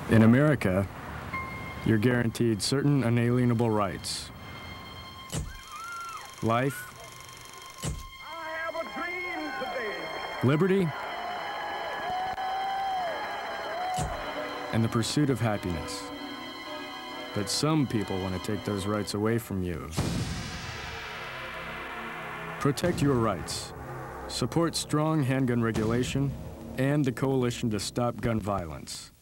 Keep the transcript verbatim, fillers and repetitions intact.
In America, you're guaranteed certain unalienable rights. Life, I have a dream today. liberty, and the pursuit of happiness. But some people want to take those rights away from you. Protect your rights. Support strong handgun regulation and the Coalition to Stop Gun Violence.